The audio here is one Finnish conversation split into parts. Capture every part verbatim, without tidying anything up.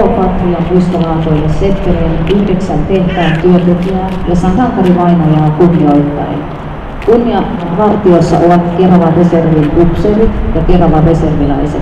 K-Patrian muistovaatoille sektorien yhdeksän tehtaan työntekijää ja sankaarivainajaa kunnioittaen. Kunniavartiossa ovat Keravan reservin upseerit ja Keravan reserviläiset.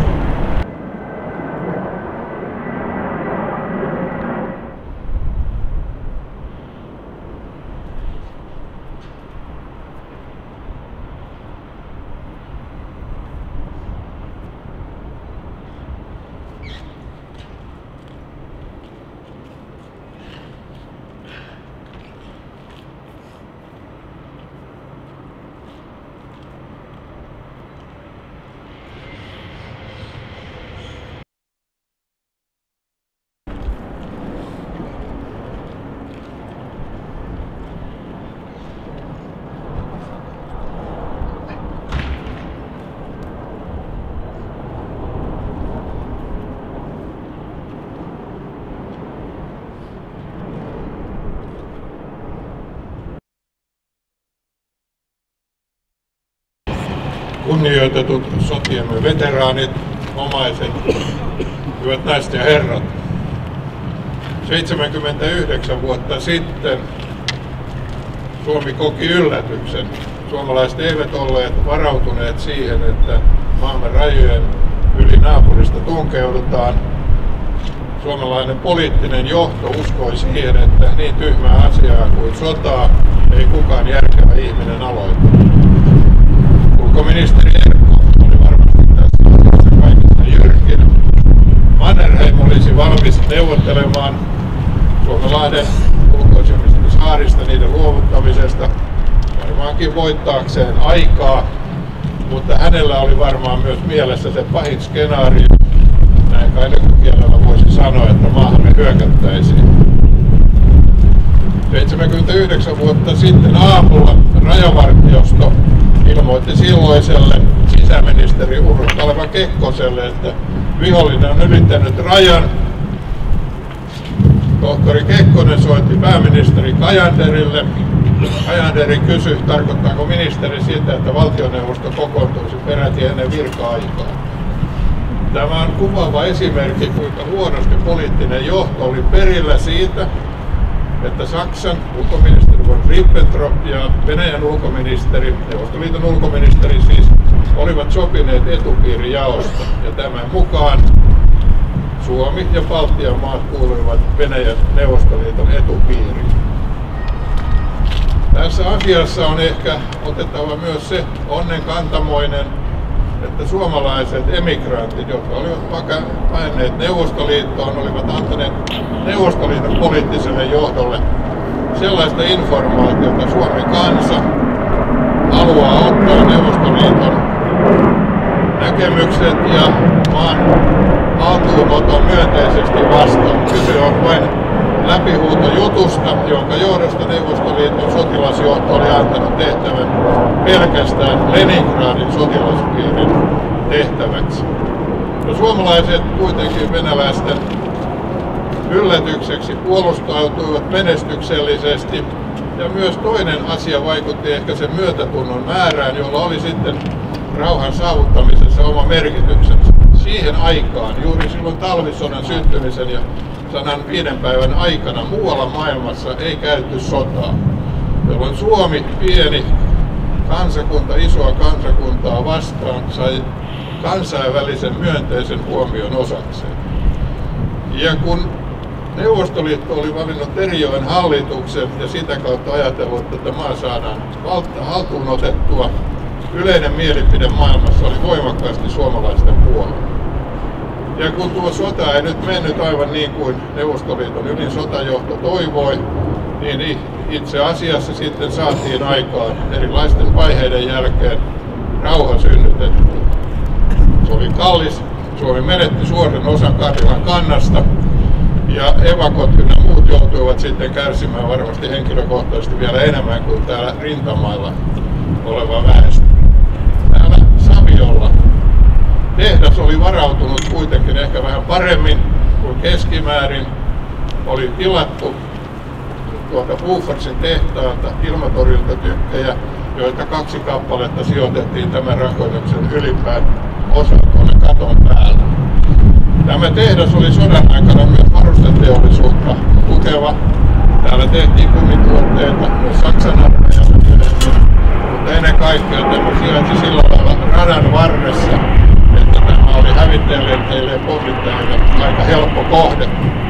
Kunnioitetut sotiemme veteraanit, omaiset, hyvät naiset ja herrat. seitsemänkymmentäyhdeksän vuotta sitten Suomi koki yllätyksen. Suomalaiset eivät olleet varautuneet siihen, että maamme rajojen yli naapurista tunkeudutaan. Suomalainen poliittinen johto uskoi siihen, että niin tyhmää asiaa kuin sotaa ei kukaan järkevä ihminen aloita. Ulkoministeri Erkko oli varmasti tässä kaikista jyrkin. Mannerheim olisi valmis neuvottelemaan Suomenlahden ulkoisimmista saarista niiden luovuttamisesta, varmaankin voittaakseen aikaa, mutta hänellä oli varmaan myös mielessä se pahin skenaario, näin kai nykykielellä voisi sanoa, että maahamme hyökättäisiin. seitsemänkymmentäyhdeksän vuotta sitten aamulla Rajavartiosto ilmoitti silloiselle sisäministeri Urho Kaleva Kekkoselle, että vihollinen on ylittänyt rajan. Tohtori Kekkonen soitti pääministeri Cajanderille. Cajander kysyi, tarkoittaako ministeri sitä, että valtioneuvosto kokoontuisi peräti ennen virka-aikaa. Tämä on kuvaava esimerkki, kuinka huonosti poliittinen johto oli perillä siitä, että Saksan ulkoministeri von Ribbentrop ja Venäjän ulkoministeri, Neuvostoliiton ulkoministeri siis, olivat sopineet etupiirijaosta. Ja tämän mukaan Suomi ja Baltian maat kuuluivat Venäjän Neuvostoliiton etupiiriin. Tässä asiassa on ehkä otettava myös se onnenkantamoinen, että suomalaiset emigrantit, jotka olivat paenneet Neuvostoliittoon, olivat antaneet Neuvostoliiton poliittiselle johdolle sellaista informaatiota, että Suomen kansa haluaa ottaa Neuvostoliiton näkemykset ja maan haltuunoton myönteisesti vastaan. Kyse on vain läpihuutojutusta, jonka johdosta Neuvostoliiton sotilasjohto oli antanut tehtävän pelkästään Leningradin sotilaspiirin tehtäväksi. No, suomalaiset kuitenkin venäläisten yllätykseksi puolustautuivat menestyksellisesti, ja myös toinen asia vaikutti ehkä sen myötätunnon määrään, jolla oli sitten rauhan saavuttamisessa oma merkityksensä. Siihen aikaan, juuri silloin talvisodan syttymisen ja sadan viiden päivän aikana muualla maailmassa ei käyty sotaa, jolloin Suomi, pieni kansakunta, isoa kansakuntaa vastaan, sai kansainvälisen myönteisen huomion osakseen. Ja kun Neuvostoliitto oli valinnut Terijoen hallituksen ja sitä kautta ajatellut, että maa saadaan haltuun otettua, yleinen mielipide maailmassa oli voimakkaasti suomalaisten puolella. Ja kun tuo sota ei nyt mennyt aivan niin kuin Neuvostoliiton ylin sotajohto toivoi, niin itse asiassa sitten saatiin aikaan erilaisten vaiheiden jälkeen rauha synnytetty. Se oli kallis. Suomi menetti suuren osan Karjalan kannasta ja evakot ynnä muut joutuivat sitten kärsimään varmasti henkilökohtaisesti vielä enemmän kuin täällä rintamailla oleva väestö. Täällä Saviolla tehdas oli varautunut kuitenkin ehkä vähän paremmin kuin keskimäärin. Oli tilattu tuolta Bufordsin tehtaalta ilmatorjunta tykkejä, joita kaksi kappaletta sijoitettiin tämän rakennuksen ylimpään osaan tuonne katon päälle. Tämä tehdas oli sodan aikana myös varusteteollisuutta tukeva. Täällä tehtiin kumituotteita myös Saksan armeijalle myöhemmin, mutta ennen kaikkea tämä sijaitsi sillä lailla radan varressa, että tämä oli hävittäjälentäjille ja pommittajille aika helppo kohde.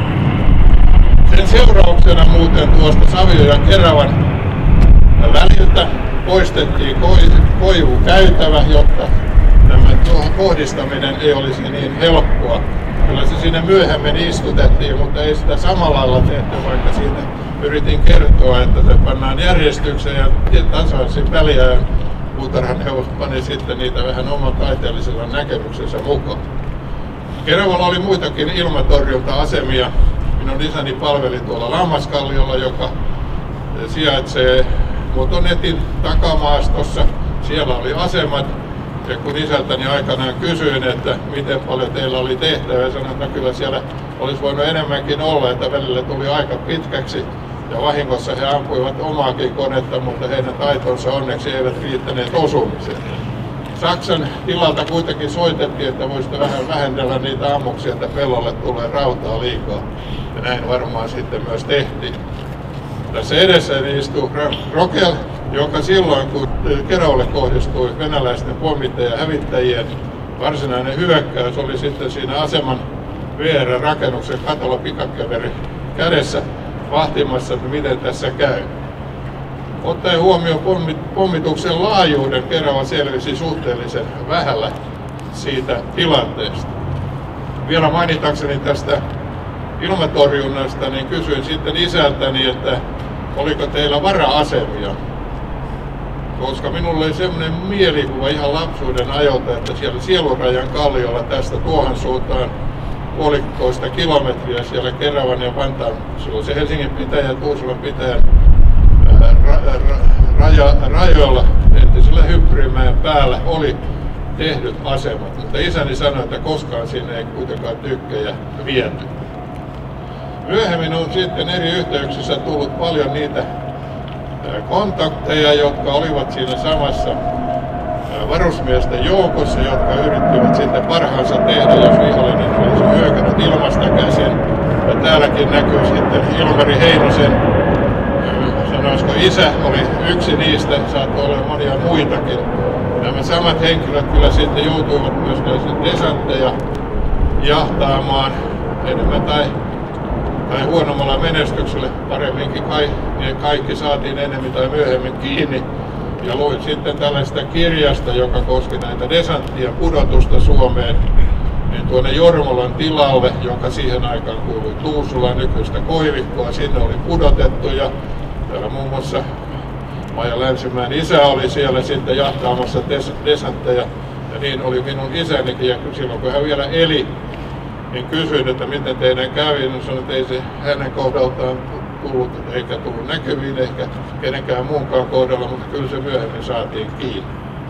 Sen seurauksena muuten tuosta Savion ja Keravan väliltä poistettiin koivukäytävä, jotta tämä tuohon kohdistaminen ei olisi niin helppoa. Kyllä se sinne myöhemmin istutettiin, mutta ei sitä samalla lailla tehty, vaikka siitä yritin kertoa, että se pannaan järjestykseen ja tasaisin väliajan. Puutarhaneuvos pani sitten niitä vähän oman taiteellisella näkemyksensä mukaan. Keravalla oli muitakin ilmatorjunta-asemia. Minun isäni palveli tuolla Lammaskalliolla, joka sijaitsee Motonetin takamaastossa. Siellä oli asemat. Ja kun isältäni aikanaan kysyin, että miten paljon teillä oli tehtävää, sanoin, että kyllä siellä olisi voinut enemmänkin olla, että välillä tuli aika pitkäksi. Ja vahingossa he ampuivat omaakin konetta, mutta heidän taitonsa onneksi eivät riittäneet osumiseen. Saksan tilalta kuitenkin soitettiin, että voisitte vähän vähennellä niitä ammuksia, että pellolle tulee rautaa liikaa. Ja näin varmaan sitten myös tehtiin. Tässä edessäni istuu Rokel, joka silloin kun Keravalle kohdistui venäläisten pommittajien ja hävittäjien varsinainen hyökkäys, oli sitten siinä aseman viereen rakennuksen katolla pikakkaveri kädessä vahtimassa, että miten tässä käy. Ottaen huomioon pommituksen laajuuden, Kerava selvisi suhteellisen vähällä siitä tilanteesta. Vielä mainitakseni tästä ilmatorjunnasta, niin kysyin sitten isältäni, että oliko teillä vara-asemia. Koska minulla oli semmoinen mielikuva ihan lapsuuden ajalta, että siellä Sielunrajan kalliolla tästä tuohon suuntaan puolitoista kilometriä siellä Keravan ja Vantaan, silloin se Helsingin pitäjän ja Tuusulan pitäjän ra, ra, raja, rajoilla, entisellä Hyppyrinmäen päällä oli tehdyt asemat. Mutta isäni sanoi, että koskaan sinne ei kuitenkaan tykkejä viety. Myöhemmin on sitten eri yhteyksissä tullut paljon niitä kontakteja, jotka olivat siinä samassa varusmiesten joukossa, jotka yrittivät sitten parhaansa tehdä, jos vihollinen olisi hyökännyt ilmasta käsin. Ja täälläkin näkyy sitten Ilmari Heinosen, sanoisiko isä, oli yksi niistä, saattoi olla monia muitakin. Nämä samat henkilöt kyllä sitten joutuivat myös näissä desantteja jahtaamaan enemmän tai tai huonommalla menestyksellä, paremminkin kai, niin kaikki saatiin enemmän tai myöhemmin kiinni. Ja luin sitten tällaista kirjasta, joka koski näitä desanttien pudotusta Suomeen, niin tuonne Jormolan tilalle, joka siihen aikaan kuului Tuusulaan, nykyistä Koivikkoa, sinne oli pudotettu. Ja täällä muun muassa Maija Länsimäen isä oli siellä sitten jahtaamassa des- desantteja. Ja niin oli minun isänikin, ja silloin kun hän vielä eli, niin kysyin, että miten teidän kävi, niin sanoin, että ei se hänen kohdaltaan tullut, eikä tullut näkyviin, ehkä kenenkään muunkaan kohdalla, mutta kyllä se myöhemmin saatiin kiinni.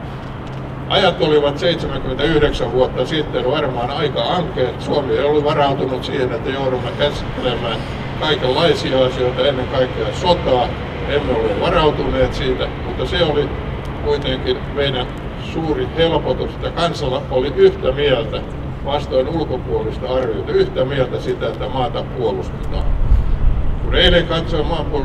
Ajat olivat seitsemänkymmentäyhdeksän vuotta sitten varmaan aika ankeet. Suomi ei ollut varautunut siihen, että joudumme käsittelemään kaikenlaisia asioita, ennen kaikkea sotaa. Emme ole varautuneet siitä, mutta se oli kuitenkin meidän suuri helpotus, että kansalla oli yhtä mieltä vastoin ulkopuolista arvioita, yhtä mieltä sitä, että maata puolustetaan. Kun eilen katsoin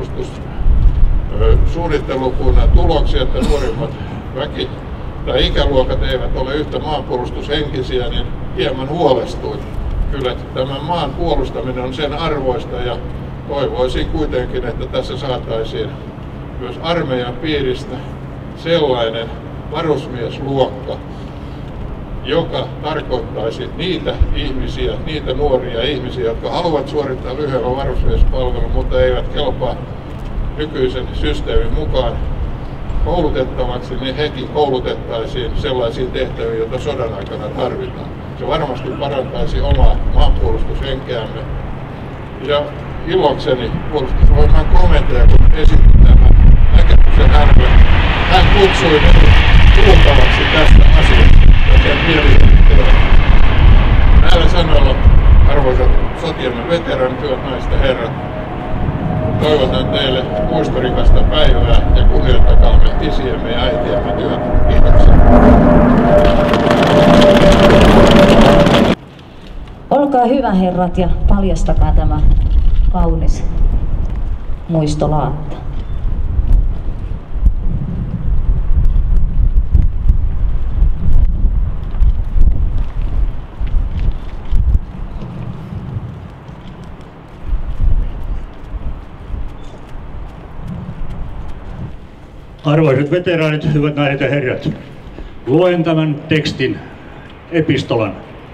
maanpuolustussuunnittelukunnan tuloksia, että nuorimmat väki tai ikäluokat eivät ole yhtä maanpuolustushenkisiä, niin hieman huolestuin. Kyllä tämän maan puolustaminen on sen arvoista ja toivoisin kuitenkin, että tässä saataisiin myös armeijan piiristä sellainen varusmiesluokka, joka tarkoittaisi niitä ihmisiä, niitä nuoria ihmisiä, jotka haluavat suorittaa lyhyellä varusmiespalvelun, mutta eivät kelpaa nykyisen systeemin mukaan koulutettavaksi, niin hekin koulutettaisiin sellaisiin tehtäviin, joita sodan aikana tarvitaan. Se varmasti parantaisi omaa maanpuolustushenkeämme. Ja ilokseni puolustusvoiman komentaja, kun esitti tämän näkemyksen hänelle, hän kutsui minut kuultavaksi tästä asiasta. Näillä sanoilla, arvoisat sotiemme veteranit, hyvät naiset ja herrat, toivotan teille muistorikasta päivää ja kunnioittakaamme isiemme ja äitiemme työtä. Kiitoksia. Olkaa Olkaa hyvä herrat ja paljastakaa tämä kaunis muistolaatta. Arvoisat veteraanit, hyvät naiset ja herrat, luen tämän tekstin, epistolan.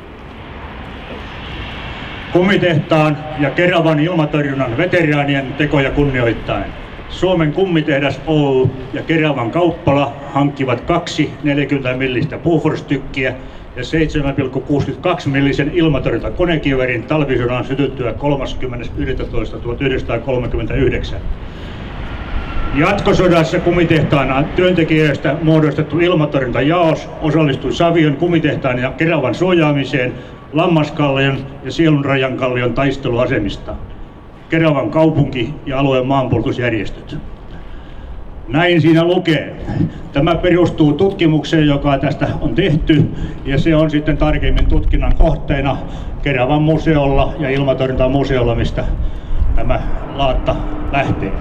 Kummitehtaan ja Keravan ilmatorjunnan veteraanien tekoja kunnioittaen. Suomen kummitehdas Oy ja Keravan kauppala hankkivat kaksi neljäkymmentä millistä Bofors-tykkiä ja seitsemän pilkku kuusikymmentäkaksi millisen ilmatorjuntakonekivärin talvisodan sytyttyä kolmaskymmenes yhdestoista tuhatyhdeksänsataakolmekymmentäyhdeksän. Jatkosodassa kummitehtaan työntekijöistä muodostettu ilmatorjuntajaos osallistui Savion kumitehtaan ja Keravan suojaamiseen Lammaskallion ja Sielunrajankallion taisteluasemista, Keravan kaupunki ja alueen maanpuolustusjärjestöt. Näin siinä lukee. Tämä perustuu tutkimukseen, joka tästä on tehty, ja se on sitten tarkemmin tutkinnan kohteena Keravan museolla ja ilmatorjuntamuseolla, mistä tämä laatta lähtee.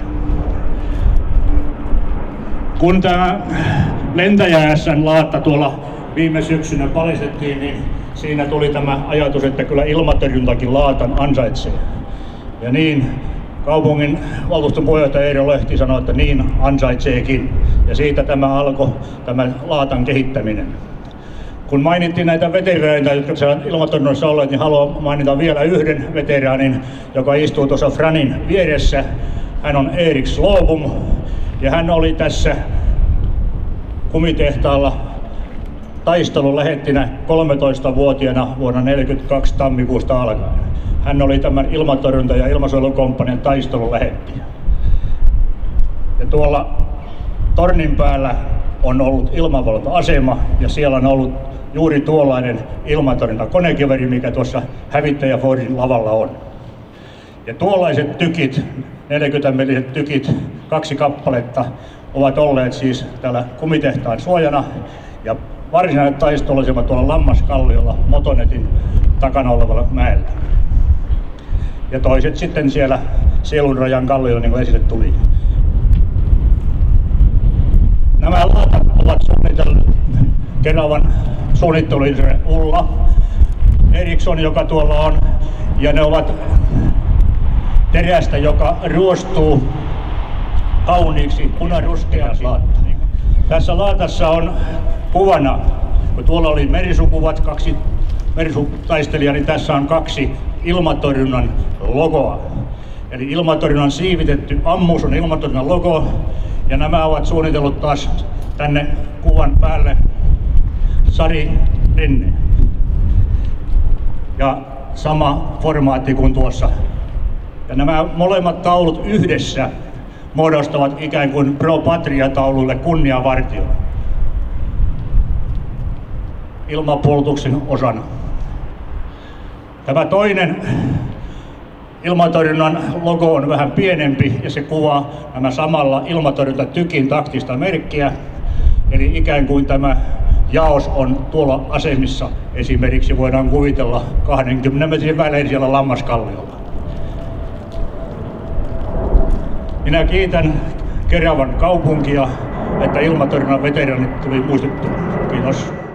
Kun tämä Lentäjä S:n laatta tuolla viime syksynä paljastettiin, niin siinä tuli tämä ajatus, että kyllä ilmatorjuntakin laatan ansaitsee. Ja niin kaupungin valtuuston puheenjohtaja Eero Lehti sanoi, että niin ansaitseekin. Ja siitä tämä alkoi, tämä laatan kehittäminen. Kun mainittiin näitä veteraaneita, jotka siellä ilmatorjunnassa olleet, niin haluan mainita vielä yhden veteraanin, joka istuu tuossa Franin vieressä. Hän on Erik Slobum. Ja hän oli tässä kumitehtaalla taistelulähettinä kolmetoistavuotiaana vuonna tuhatyhdeksänsataaneljäkymmentäkaksi tammikuusta alkaen. Hän oli tämän ilmatorjunta- ja ilmasuojelukomppanian taistelulähetti. Ja tuolla tornin päällä on ollut ilmavalvonta-asema ja siellä on ollut juuri tuollainen ilmatorjuntakonekiväri, mikä tuossa hävittäjäfordin lavalla on. Ja tuollaiset tykit, neljäkymmentä milliset tykit, kaksi kappaletta, ovat olleet siis täällä kumitehtaan suojana. Ja varsinainen taisteluasema tuolla Lammaskalliolla Motonetin takana olevalla mäellä. Ja toiset sitten siellä Sielunrajan kalliolla, niin kuin esille tuli. Nämä laatat ovat suunnitelleet Keravan suunnitteluinsinööri Ulla Eriksson, joka tuolla on. Ja ne ovat terästä, joka ruostuu kauniiksi punaruskeaksi. Tässä laatassa on kuvana, kun tuolla oli merisukuvat, kaksi merisutaistelijaa, niin tässä on kaksi ilmatorjunnan logoa. Eli ilmatorjunnan siivitetty ammus on ilmatorjunnan logo, ja nämä ovat suunnitellut taas tänne kuvan päälle Sari Renne. Ja sama formaatti kuin tuossa. Ja nämä molemmat taulut yhdessä muodostavat ikään kuin Pro Patria-taululle kunniavartio ilmapuolustuksen osana. Tämä toinen ilmatorjunnan logo on vähän pienempi ja se kuvaa nämä samalla ilmatorjuntatykin taktista merkkiä. Eli ikään kuin tämä jaos on tuolla asemissa. Esimerkiksi voidaan kuvitella kaksikymmentä metrin välein siellä Lammaskalliolla. Minä kiitän Keravan kaupunkia, että ilmatorjunnan veteraanit tuli muistettua. Kiitos.